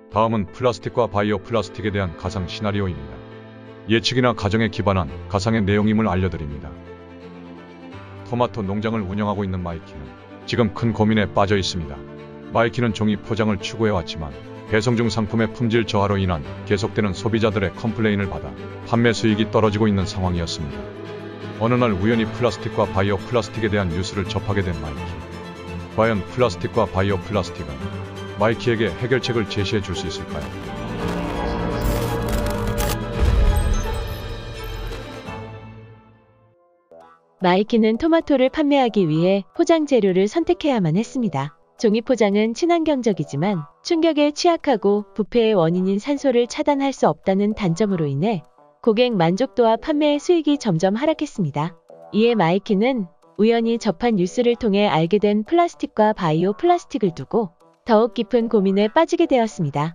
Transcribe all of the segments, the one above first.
다음은 플라스틱과 바이오 플라스틱에 대한 가상 시나리오입니다. 예측이나 가정에 기반한 가상의 내용임을 알려드립니다. 토마토 농장을 운영하고 있는 마이키는 지금 큰 고민에 빠져 있습니다. 마이키는 종이 포장을 추구해왔지만 배송 중 상품의 품질 저하로 인한 계속되는 소비자들의 컴플레인을 받아 판매 수익이 떨어지고 있는 상황이었습니다. 어느 날 우연히 플라스틱과 바이오 플라스틱에 대한 뉴스를 접하게 된 마이키. 과연 플라스틱과 바이오 플라스틱은 마이키에게 해결책을 제시해 줄 수 있을까요? 마이키는 토마토를 판매하기 위해 포장 재료를 선택해야만 했습니다. 종이 포장은 친환경적이지만 충격에 취약하고 부패의 원인인 산소를 차단할 수 없다는 단점으로 인해 고객 만족도와 판매의 수익이 점점 하락했습니다. 이에 마이키는 우연히 접한 뉴스를 통해 알게 된 플라스틱과 바이오 플라스틱을 두고 더욱 깊은 고민에 빠지게 되었습니다.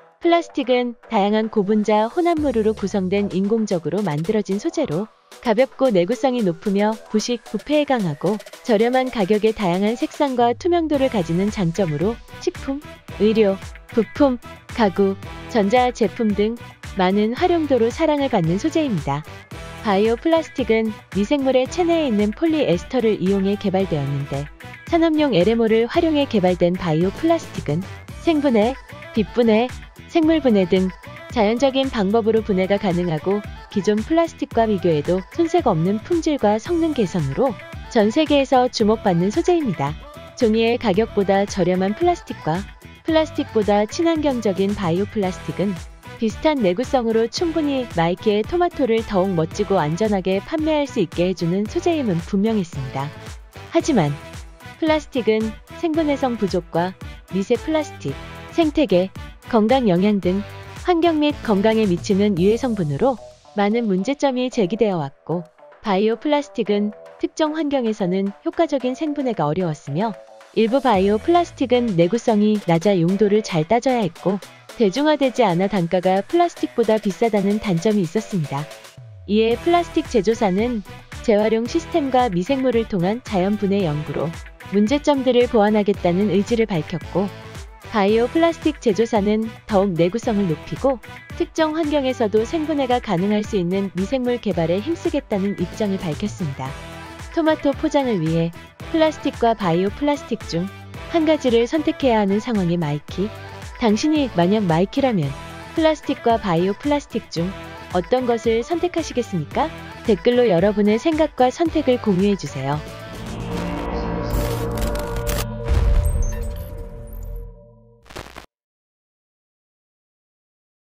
플라스틱은 다양한 고분자 혼합물으로 구성된 인공적으로 만들어진 소재로 가볍고 내구성이 높으며 부식, 부패에 강하고 저렴한 가격에 다양한 색상과 투명도를 가지는 장점으로 식품, 의료, 부품, 가구, 전자제품 등 많은 활용도로 사랑을 받는 소재입니다. 바이오 플라스틱은 미생물의 체내에 있는 폴리에스터를 이용해 개발되었는데 산업용 LMO를 활용해 개발된 바이오 플라스틱은 생분해, 빛분해, 생물분해 등 자연적인 방법으로 분해가 가능하고 기존 플라스틱과 비교해도 손색 없는 품질과 성능 개선으로 전 세계에서 주목받는 소재입니다. 종이의 가격보다 저렴한 플라스틱과 플라스틱보다 친환경적인 바이오 플라스틱은 비슷한 내구성으로 충분히 마이키의 토마토를 더욱 멋지고 안전하게 판매할 수 있게 해주는 소재임은 분명했습니다. 하지만 플라스틱은 생분해성 부족과 미세 플라스틱, 생태계, 건강 영향 등 환경 및 건강에 미치는 유해 성분으로 많은 문제점이 제기되어 왔고 바이오 플라스틱은 특정 환경에서는 효과적인 생분해가 어려웠으며 일부 바이오 플라스틱은 내구성이 낮아 용도를 잘 따져야 했고 대중화되지 않아 단가가 플라스틱보다 비싸다는 단점이 있었습니다. 이에 플라스틱 제조사는 재활용 시스템과 미생물을 통한 자연 분해 연구로 문제점들을 보완하겠다는 의지를 밝혔고 바이오 플라스틱 제조사는 더욱 내구성을 높이고 특정 환경에서도 생분해가 가능할 수 있는 미생물 개발에 힘쓰겠다는 입장을 밝혔습니다. 토마토 포장을 위해 플라스틱과 바이오 플라스틱 중 한 가지를 선택해야 하는 상황의 마이키. 당신이 만약 마이키라면 플라스틱과 바이오 플라스틱 중 어떤 것을 선택하시겠습니까? 댓글로 여러분의 생각과 선택을 공유해주세요.